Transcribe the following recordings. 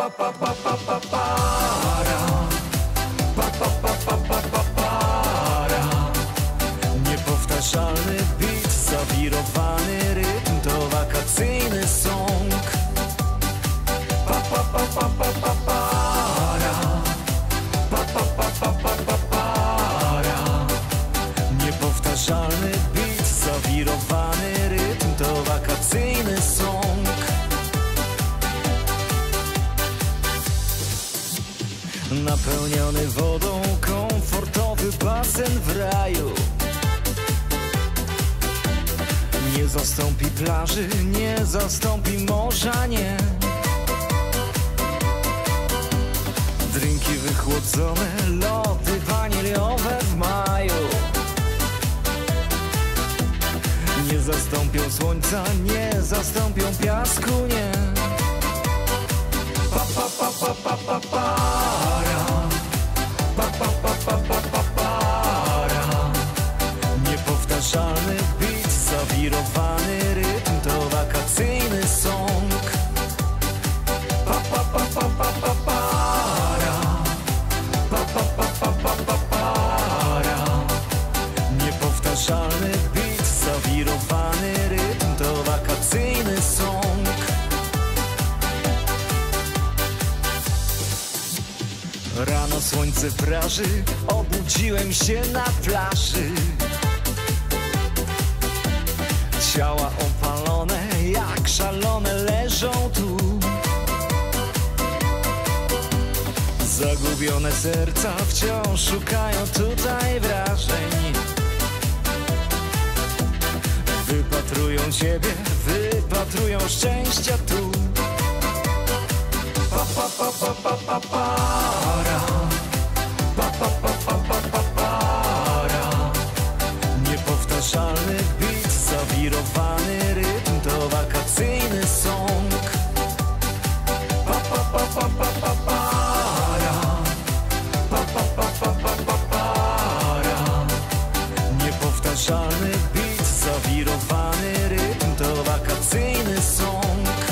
Niepowtarzalny beat, zawirowany rytm, to wakacyjny song. Niepowtarzalny beat, zawirowany rytm, to wakacyjny song. Napełniony wodą, komfortowy basen w raju. Nie zastąpi plaży, nie zastąpi morza, nie. Drinki wychłodzone, lody waniliowe w maju. Nie zastąpią słońca, nie zastąpią piasku, nie. Niepowtarzalny beat, zawirowany rytm, to wakacyjny song. Niepowtarzalny beat, zawirowany rytm, to wakacyjny song. Rano słońce praży, obudziłem się na plaży. Ciała opalone, jak szalone leżą tu. Zagubione serca wciąż szukają tutaj wrażeń. Wypatrują ciebie, wypatrują szczęścia tu. Niepowtarzalny beat, zawirowany rytm, to wakacyjny song. Niepowtarzalny beat, zawirowany rytm, to wakacyjny song.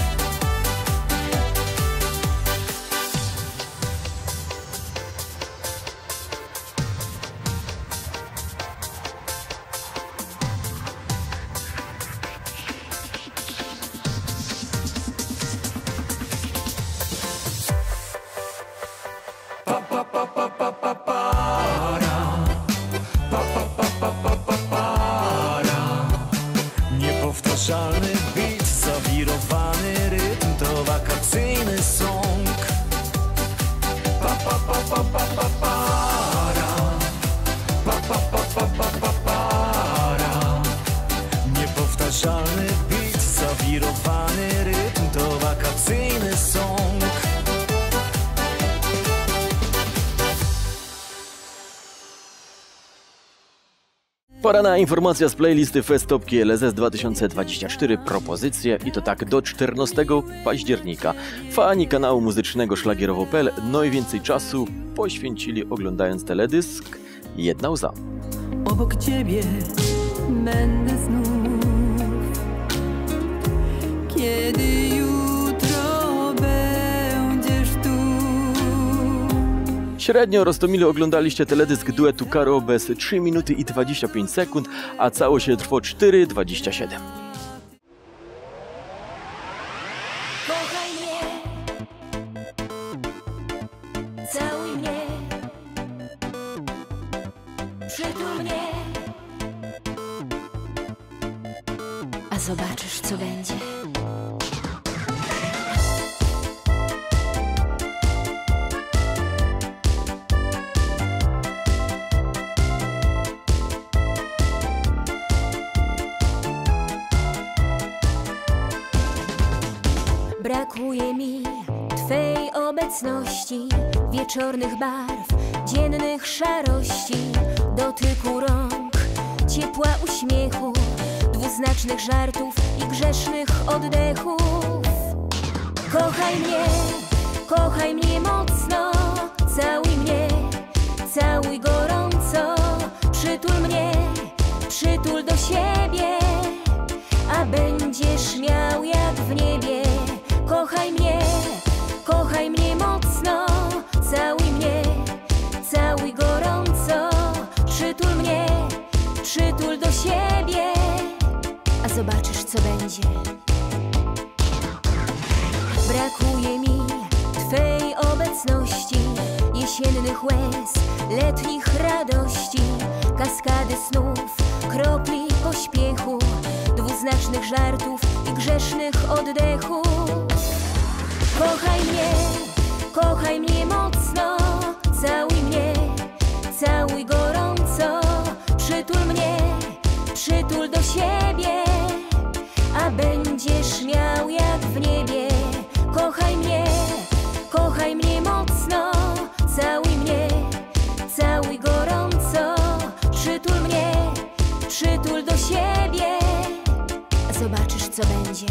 Niepowtarzalny beat, zawirowany rytm, to wakacyjny song. Niepowtarzalny beat, zawirowany rytm, to wakacyjny song. Pora na informacja z playlisty Festopki LSS 2024, propozycje i to tak do 14 października. Fani kanału muzycznego Szlagierowo.pl najwięcej czasu poświęcili oglądając teledysk Jedna łza. Obok ciebie będę znów, kiedy jutro będziesz tu. Średnio Roztomile oglądaliście teledysk duetu Karo bez 3 minuty i 25 sekund, a całość trwa 4:27. Kochaj mnie, całuj mnie, przytul mnie, a zobaczysz, co będzie. Brakuje mi Twej obecności, wieczornych barw, dziennych szarości, dotyku rąk, ciepła uśmiechu, dwuznacznych żartów i grzesznych oddechów. Kochaj mnie mocno, całuj mnie, całuj gorąco, przytul do siebie, a będziesz miał jak w niebie. Kochaj mnie zobaczysz co będzie. Brakuje mi Twej obecności, jesiennych łez, letnich radości, kaskady snów, kropli pośpiechu, dwuznacznych żartów i grzesznych oddechów. Kochaj mnie mocno, całuj mnie, całuj gorąco, przytul do siebie, a będziesz miał jak w niebie. Kochaj mnie mocno, całuj mnie, całuj gorąco, przytul do siebie, a zobaczysz co będzie.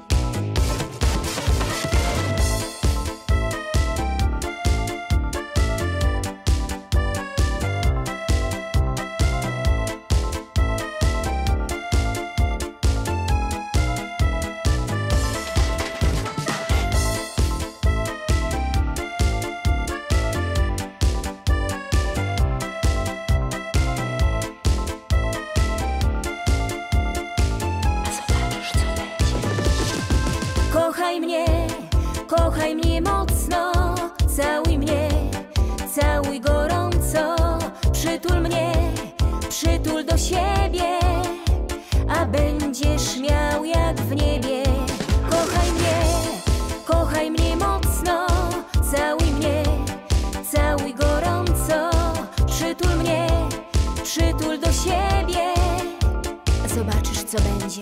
Kochaj mnie mocno, całuj mnie, całuj gorąco, przytul do siebie, a będziesz miał jak w niebie. Kochaj mnie mocno, całuj mnie, całuj gorąco, przytul do siebie, a zobaczysz co będzie.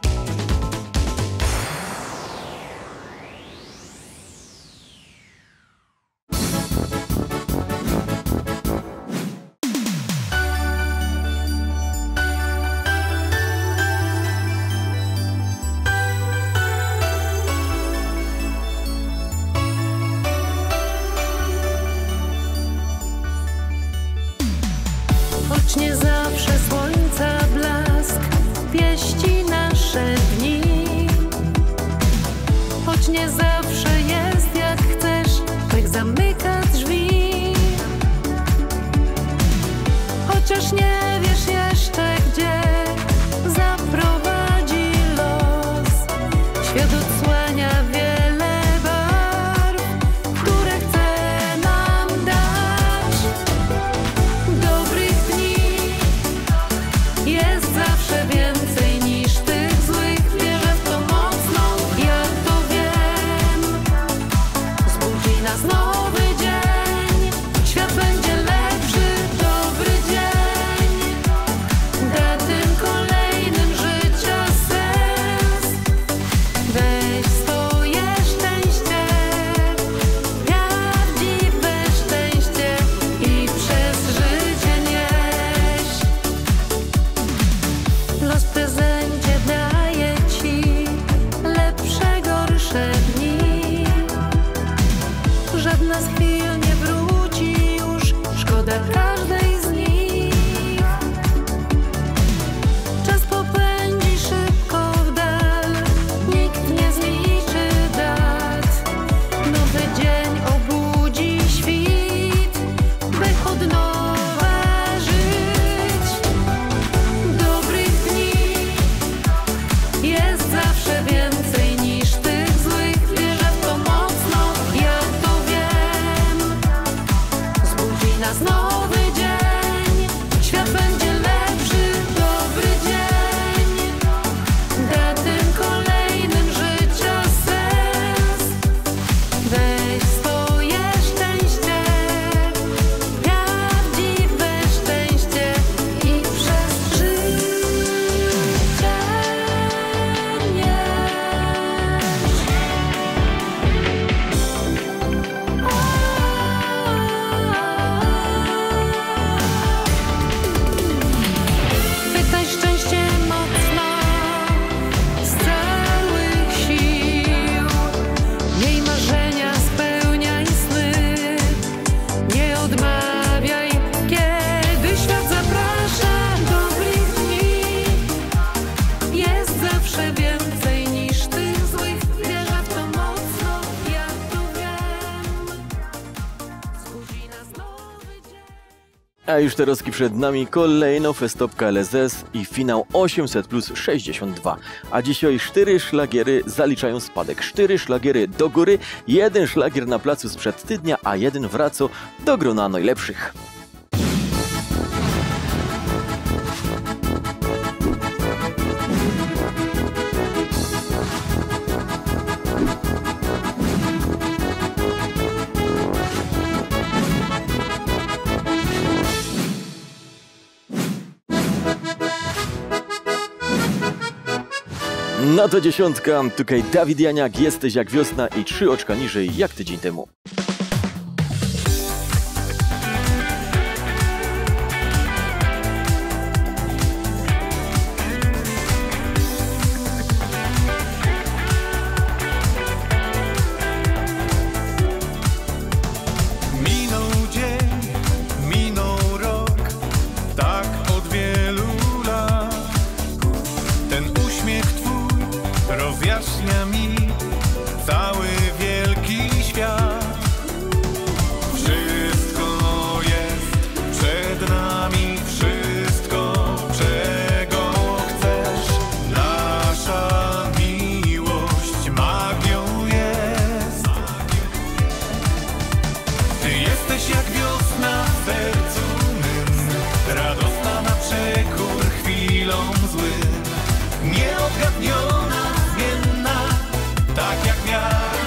Choć nie zawsze słońca blask pieści nasze dni, choć nie zawsze jest jak chcesz, pech zamyka drzwi. Chociaż nie wiesz jeszcze gdzie zaprowadzi los, świat odsłania wiele barw, które chce nam dać. Dobrych dni jest zawsze więcej niż tych złych, wierzę w to mocno, ja to wiem. Zbudzi nas nowy dzień, świat będzie lepszy, dobry dzień. A już teraz przed nami kolejno Festopka LSS i finał 800 plus 62. A dzisiaj 4 szlagiery zaliczają spadek. 4 szlagiery do góry, 1 szlagier na placu sprzed tydnia, a 1 wraca do grona najlepszych. No to 10. Tutaj Dawid Janiak, Jesteś jak wiosna i 3 oczka niżej jak tydzień temu. Minął dzień, minął rok, tak od wielu lat. Ten uśmiech twój rozjaśnia mi cały wielki świat. Wszystko jest przed nami, wszystko, czego chcesz. Nasza miłość magią jest. Ty jesteś jak wiosna w sercu mym, radosna na przekór chwilom złym. Nieodgadniona, zmienna, tak jak wiatr.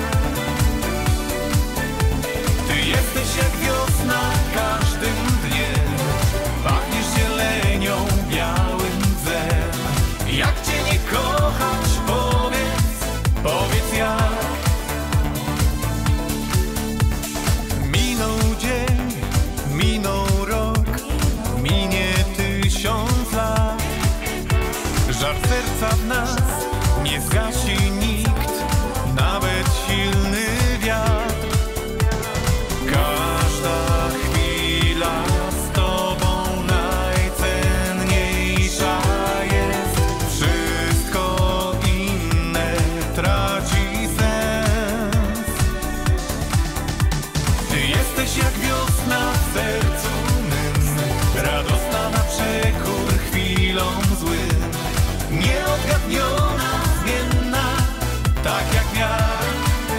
Ty jesteś jak wiosna każdym dniem. Pachniesz zielenią, białym drzewem. Jak cię nie kochać, powiedz jak. Minął dzień, minął rok, minie 1000 lat. Żar serca w nas nie zgasi nikt, nawet silny wiatr. Każda chwila z tobą najcenniejsza jest. Wszystko inne traci sens. Ty jesteś jak wiosna w sercu mym, radosna na przekór chwilom złym. Nieodgadniona, zmienna, tak jak wiatr.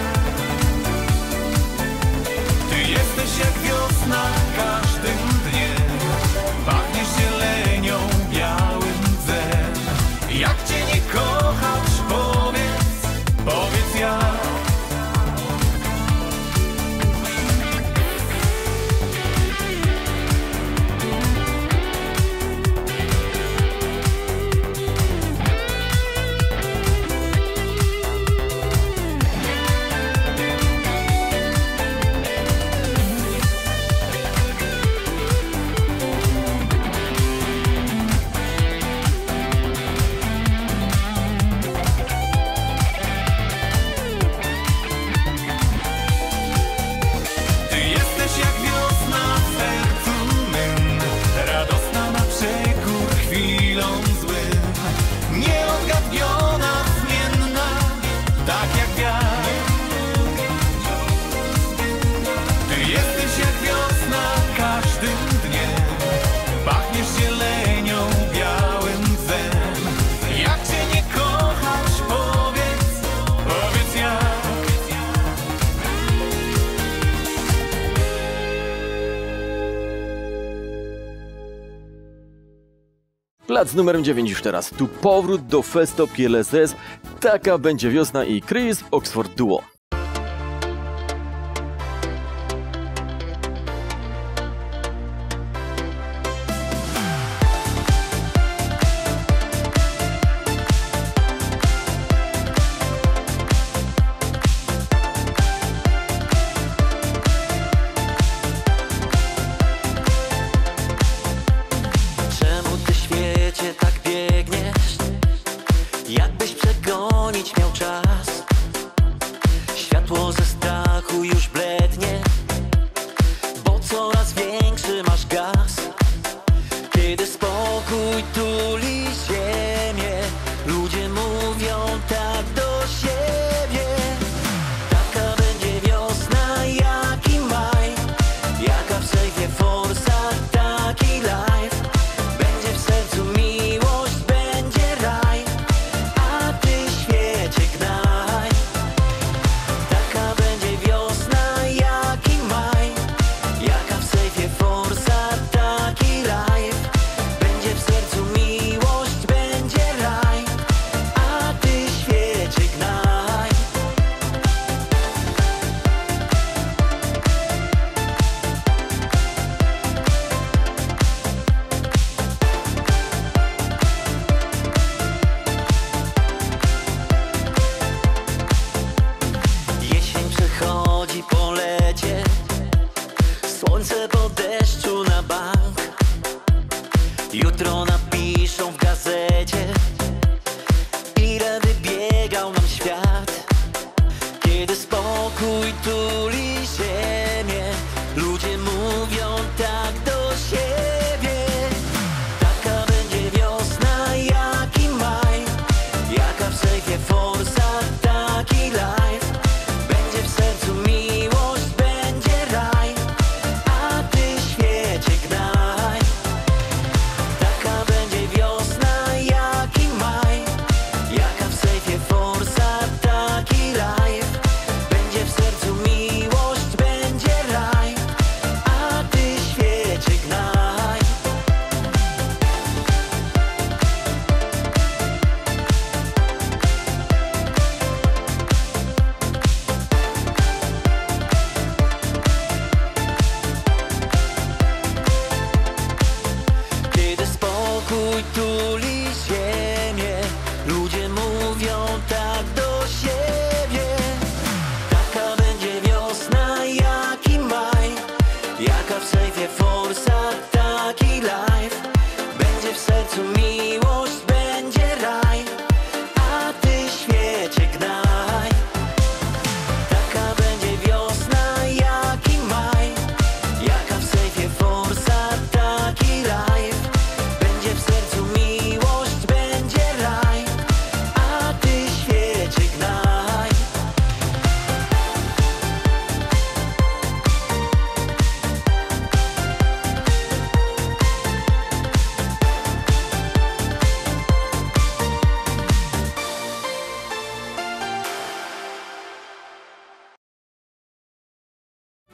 Ty jesteś jak wiosna każdym dniem. Pachniesz zielenią, białym drzewem. Jak cię nie kochać, powiedz jak. Plac numer 9 już teraz. Tu powrót do Festopki LSS. Taka będzie wiosna i Chris Oxford Duo. Jakbyś przegonić miał czas. Światło ze strachu już blednie, bo coraz większy masz gaz. Kiedy spokój tuli ziemię, ludzie mówią tak do siebie. Taka będzie wiosna jak i maj, jaka wszechwie forsa.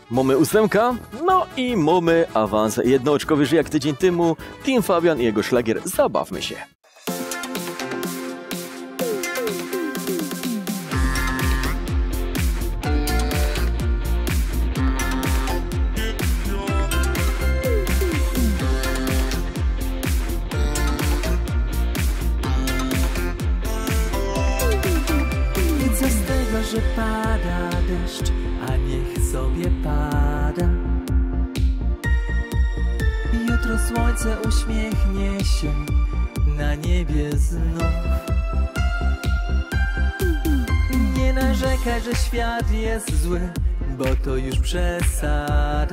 Mamy 8, no i mamy awans jednooczkowy, że jak tydzień temu Team Fabian i jego szlagier Zabawmy się. I co z tego, że pada deszcz, a niech sobie pada. Jutro słońce uśmiechnie się na niebie znów. Nie narzekaj, że świat jest zły, bo to już przesada.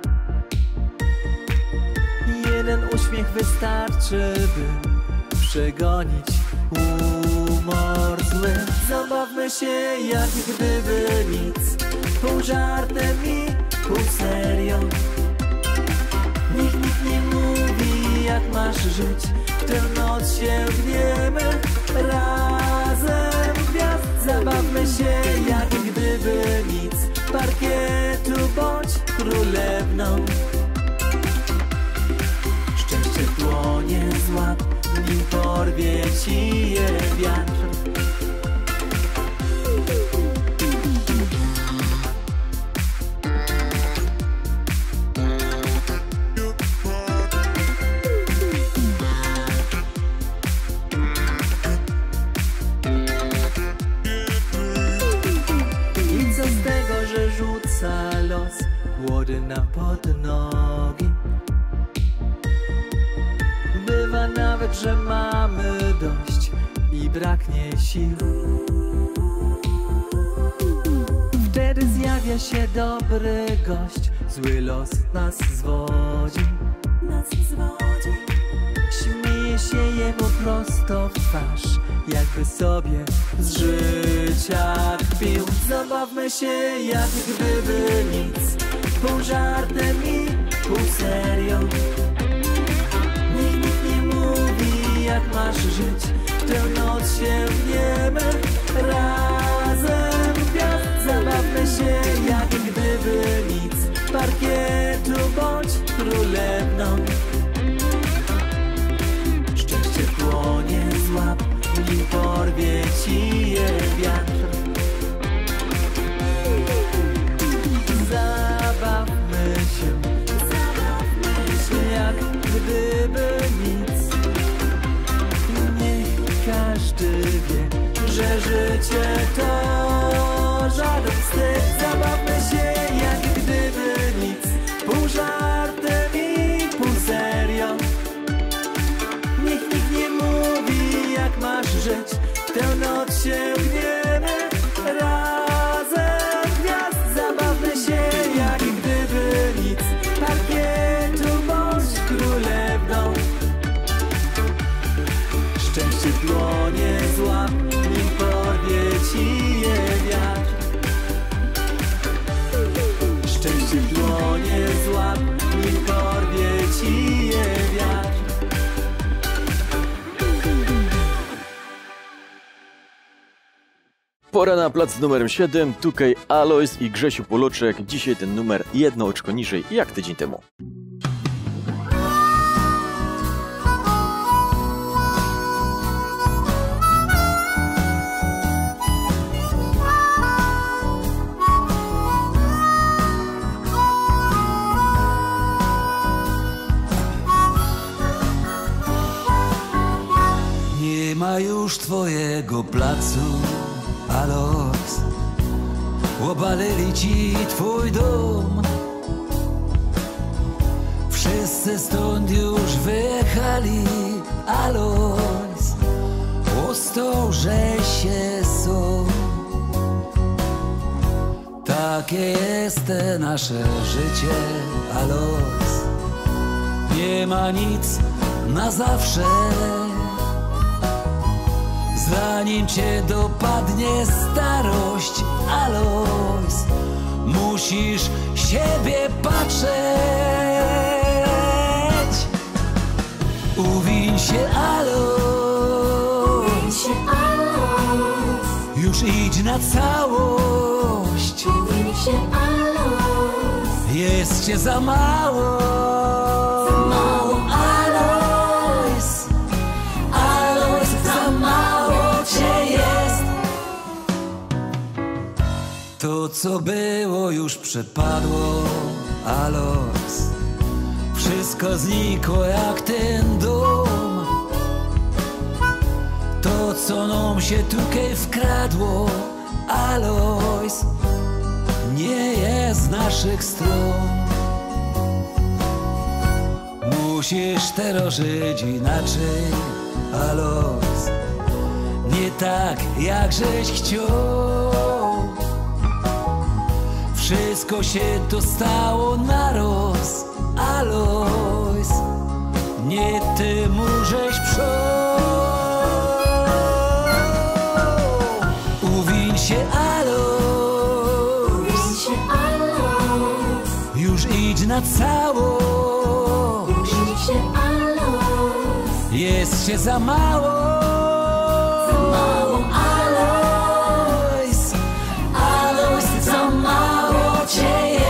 Jeden uśmiech wystarczy, by przegonić humor zły. Zabawmy się jak gdyby nic, pół żartem i pół serią. Nikt nie mówi jak masz żyć, w tę noc się gniemy razem gwiazd. Zabawmy się jak gdyby nic, parkietu bądź królewną. Szczęście w dłonie złap, nim porwie ci je wiatr. I co z tego, że rzuca los łody nam pod nogi? Bywa nawet, że mamy dość i braknie sił. Wtedy zjawia się dobry gość, zły los nas zwodzi. Śmieje się jemu prosto w twarz, jakby sobie z życia kpił. Zabawmy się jak gdyby nic, pół żartem i pół serią. Nikt nie mówi jak masz żyć, w tę noc się gniemy razem gwiazd. Zabawmy się jak gdyby nic, parkietu bądź królewną. Szczęście w dłonie złap, nim porwie ci je wiatr. Zabawmy się jak gdyby nic. Niech każdy wie, że życie to żaden wstyd. Zabawmy się jak gdyby nic, pół żartem i pół serią. Nikt nie mówi jak masz żyć, w tę noc się gniemy razem gwiazd. Zabawmy się jak gdyby nic, parkietu bądź królewną. Szczęście w dłonie złap, nim porwie ci je wiatr. Szczęście w dłonie złap, nim porwie ci je wiatr. Pora na plac numer 7, tutaj Alois i Grzesiu Poloczek. Dzisiaj ten numer jedno oczko niżej jak tydzień temu. Nie ma już twojego placu, Alois. Obalili ci twój dom. Wszyscy stąd już wyjechali, Alois. Ostał, że się są. Takie jest te nasze życie, Alois. Nie ma nic na zawsze. Zanim cię dopadnie starość, Alois, musisz siebie patrzeć. Uwiń się, Alois, już idź na całość. Uwiń się, Alois, jest cię za mało. Alois, Alois, za mało cię jest. To co było już przepadło, Alois. Wszystko znikło jak ten dom. To co nam się tutaj wkradło, Alois, nie jest z naszych stron. Musisz teraz żyć inaczej, Alois, nie tak jak żeś chciał. Wszystko się to stało naraz, Alois, nie ty żeś uwiń się, Alois, już idź na całość, jest się za mało, Alois, Alois, za mało cię jest.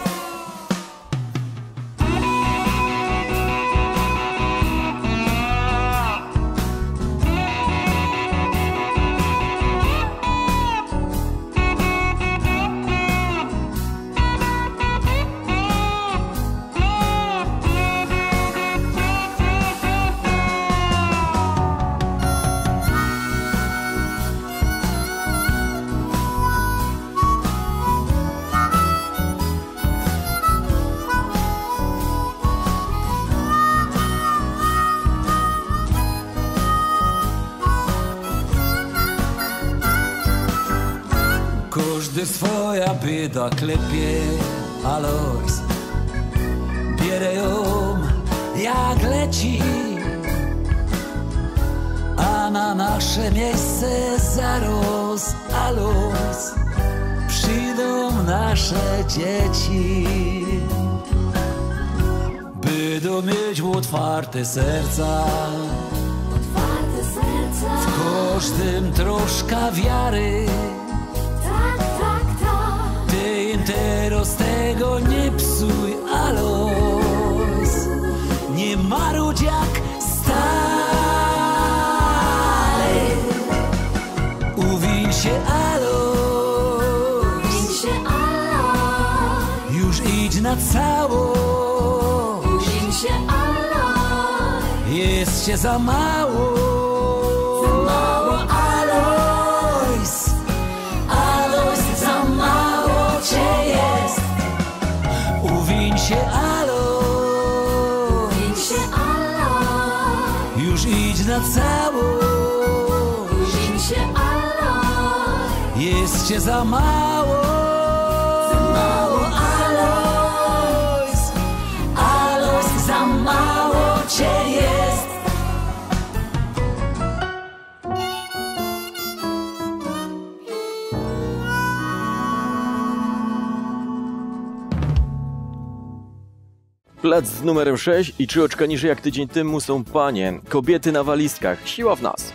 Każdy swoja bieda klepie, Alois, bierę ją jak leci, a na nasze miejsce zaraz, Alois, przyjdą nasze dzieci. Będą mieć otwarte serca, w każdym troszkę wiary. Ty im teraz tego nie psuj, Alois, nie marudź jak stary. Uwiń się, Alois, już idź na całość, jest się za mało, Alois, Alois, za mało cię jest. Uwiń się, Alois, już idź na całość, jest cię za mało, Alois, Alois, za mało cię jest. Plac z numerem 6 i 3 oczka niżej jak tydzień temu są panie. Kobiety na walizkach. Siła w nas.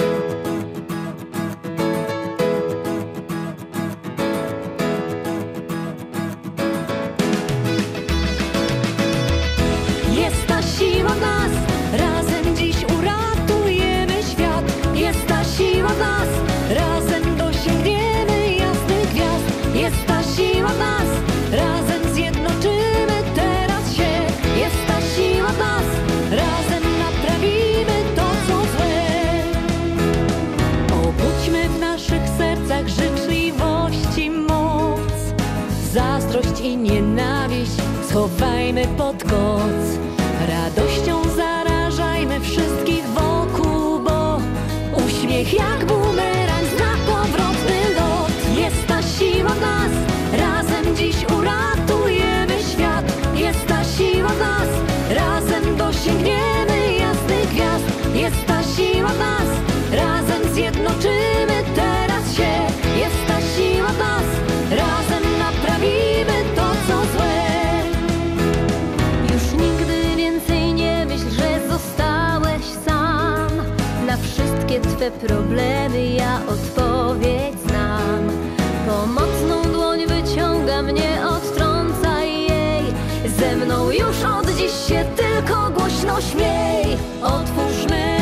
Jest ta siła w nas, razem dziś uratujemy świat. Jest ta siła w nas, razem dosięgniemy jasnych gwiazd. Jest ta siła w nas, razem zjednoczymy teraz się. Jest ta siła w nas, razem naprawimy to, co złe. Obudźmy w naszych sercach życzliwości moc. Zazdrość i nienawiść schowajmy pod koc. Radością zarażajmy wszystkich wokół, bo uśmiech jak bumerang zna powrotny lot. Jest ta siła w nas, razem dziś uratujemy świat. Jest ta siła w nas, razem dosięgniemy jasnych gwiazd. Jest ta siła w nas, razem zjednoczymy teraz się. Jest ta siła w nas, razem naprawimy to, co złe. Już nigdy więcej nie myśl, że zostałeś sam. Na wszystkie twe problemy ja odpowiedź znam. Pomocną dłoń wyciąga mnie, odtrąca je. Ze mną już od dziś się tylko głośno śmiej. Otwórzmy